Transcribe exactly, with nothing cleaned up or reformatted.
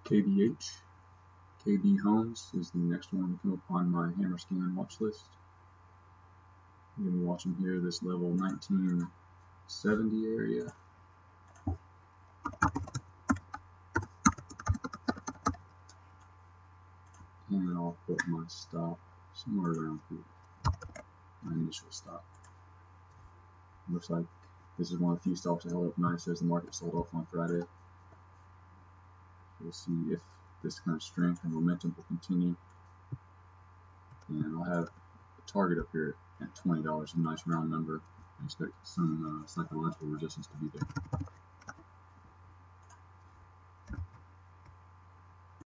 K B H. K B Homes is the next one to come up on my Hammerscan watch list. I'm going to be watching here this level nineteen seventy area. And I'll put my stop somewhere around here. My initial stop. Looks like this is one of the few stops that held up nice as the market sold off on Friday. We'll see if this kind of strength and momentum will continue. And I'll have a target up here at twenty dollars, a nice round number. I expect some uh, psychological resistance to be there.